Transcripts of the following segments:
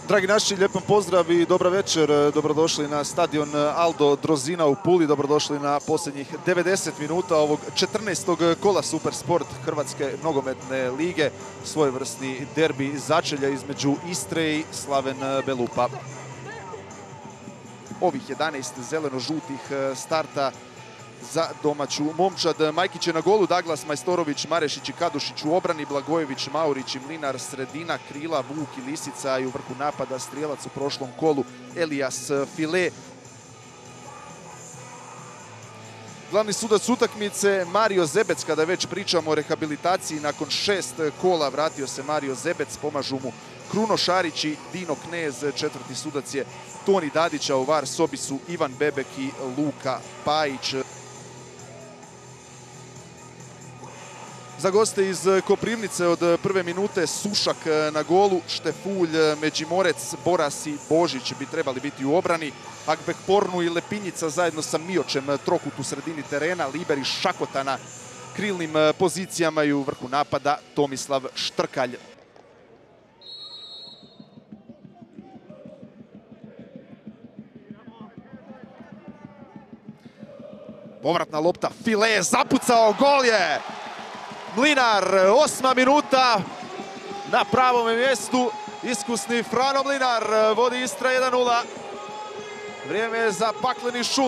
Dragi naši, lijepan pozdrav i dobra večer. Dobrodošli na stadion Aldo Drozina u Puli. Dobrodošli na posljednjih 90 minuta ovog 14. kola Supersport Hrvatske nogometne lige. Svojevrsni derbi začelja između Istre i Slaven Belupa. Ovih 11 zeleno-žutih starta za domaću momčad. Majkić je na golu, Daglas, Majstorović, Marešić i Kadušić u obrani, Blagojević, Maurić i Mlinar, sredina, krila, Vuk i Lisica i u vrhu napada strijelac u prošlom kolu Elijas File. Glavni sudac utakmice Mario Zebec. Kada već pričamo o rehabilitaciji, nakon 6 kola vratio se Mario Zebec, pomažu mu Kruno Šarić i Dino Knez. Četvrti sudac je Toni Dadić, a u VAR sobi su Ivan Bebek i Luka Pajić. Za goste iz Koprivnice od prve minute Sušak na golu, Štefulj, Međimorec, Boras i Božić bi trebali biti u obrani. Akbek Pornu i Lepinjica zajedno sa Miočem trokut u sredini terena, Liber i Šakota na krilnim pozicijama i u vrhu napada Tomislav Štrkalj. Povratna lopta, File, zapucao, gol je! Mlinar, 8. minuta, na pravom mjestu, iskusni Frano Mlinar, vodi Istra 1:0. Vrijeme je za pakleni šund.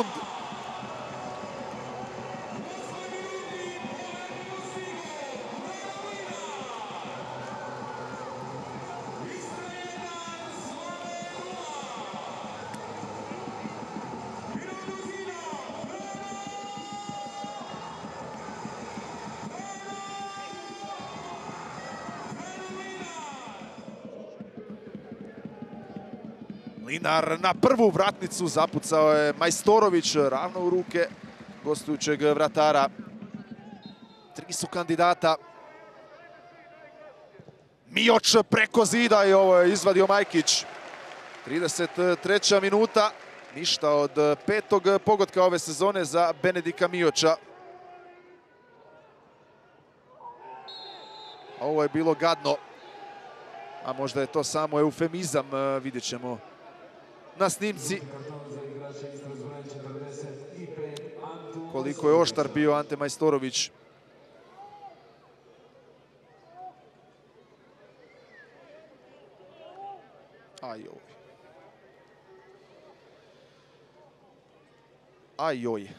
Mlinar na prvu vratnicu, zapucao je Majstorović ravno u ruke gostujućeg vratara. 3 su kandidata. Mioč preko zida i ovo je izvadio Majkić. 33. minuta. Ništa od 5. pogotka ove sezone za Benedika Mioča. Ovo je bilo gadno. A možda je to samo eufemizam, vidjet ćemo na snimci koliko je oštar bio Ante Majstorović. Ajoj. Ajoj.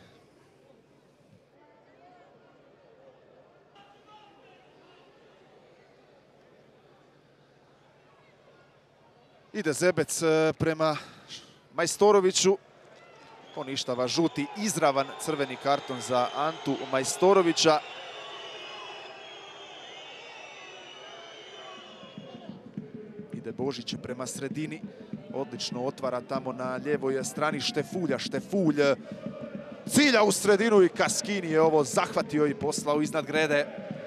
Ide Zebec prema Majstoroviću. Poništava žuti, izravan crveni karton za Antu Majstorovića. Ide Božić prema sredini. Odlično otvara tamo na lijevoj strani Štefulja. Štefulj cilja u sredinu i Kaskini je ovo zahvatio i poslao iznad grede.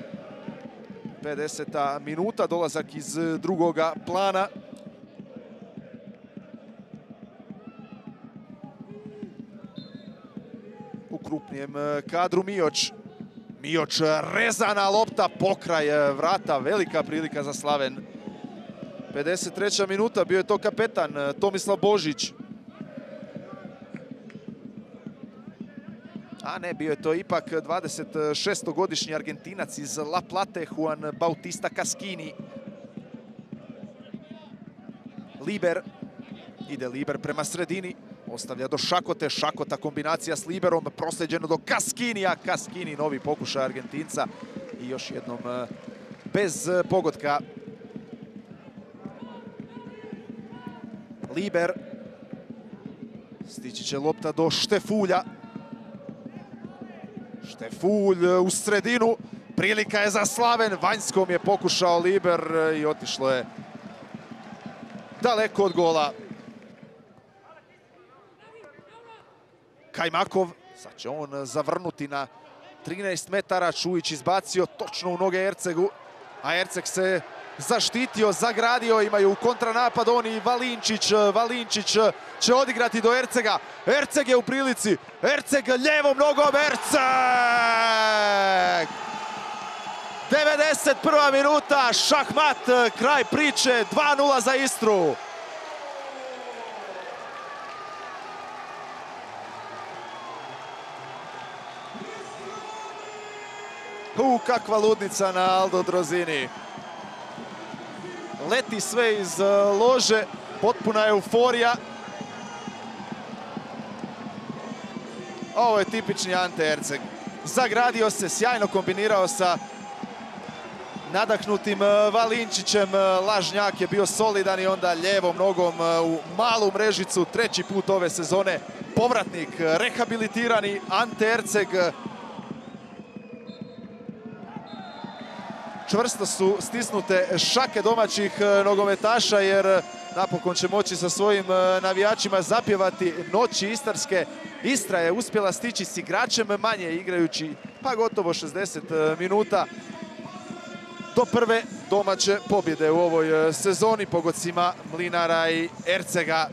50. minuta, dolazak iz drugoga plana. U krupnijem kadru Mioč. Mioč, rezana lopta, pokraj vrata, velika prilika za Slaven. 53. minuta, bio je to kapetan Tomislav Božić. A ne, bio je to ipak 26-godišnji Argentinac iz La Plate, Juan Bautista Kaskini. Liber, ide Liber prema sredini. Ostavlja do Šakote, Šakota kombinacija s Liberom, prosljeđeno do Kaskinija. Kaskini, novi pokušaj Argentinca i još jednom bez pogotka. Liber, stići će lopta do Štefulja. Štefulj u sredinu, prilika je za Slaven, vanjskom je pokušao Liber i otišlo je daleko od gola. Kajmakov, sad će on zavrnuti na 13 metara, Čujić izbacio točno u noge Ercegu, a Erceg se zaštitio, zagradio, imaju kontranapad on i Valinčić. Valinčić će odigrati do Ercega, Erceg je u prilici, Erceg ljevom nogom, Erceg! 91. minuta, šahmat, kraj priče, 2:0 za Istru. Kakva ludnica na Aldo Drozini. Leti sve iz lože, potpuna euforija. Ovo je tipični Ante Erceg. Zagradio se, sjajno kombinirao sa nadahnutim Valinčićem. Lažnjak je bio solidan i onda lijevom nogom u malu mrežicu. Treći put ove sezone. Povratnik, rehabilitirani Ante Erceg. Čvrsto su stisnute šake domaćih nogometaša jer napokon će moći sa svojim navijačima zapjevati Noći istarske. Istra je uspjela stići s igračem manje, igrajući pa gotovo 60 minuta do prve domaće pobjede u ovoj sezoni pogodcima Mlinara i Ercega.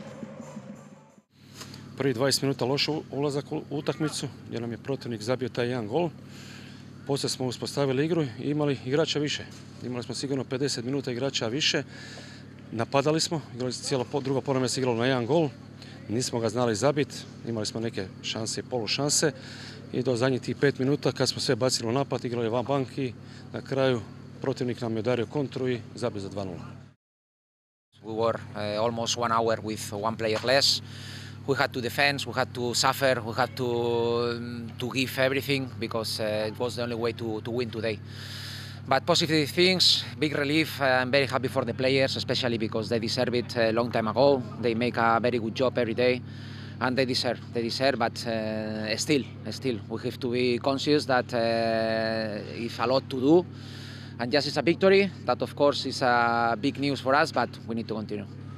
Prvi 20 minuta loš ulazak u utakmicu gdje nam je protivnik zabio taj jedan gol. Poslije smo uspostavili igru i imali igrača više. Imali smo sigurno 50 minuta igrača više. Napadali smo, cijela druga polovina se igrala na jedan gol. Nismo ga znali zabiti, imali smo neke šanse i polušanse. I do zadnjih tih 5 minuta kad smo sve bacili u napad, igrali van bank i na kraju protivnik nam je udario kontru i zabio za 2-0. We were almost 1 hour with one player less. We had to defend, we had to suffer, we had to give everything because it was the only way to win today. But positive things, big relief. I'm very happy for the players, especially because they deserve it a long time ago. They make a very good job every day, and they deserve. But still, we have to be conscious that it's a lot to do, and just it's a victory. That of course is a big news for us, but we need to continue.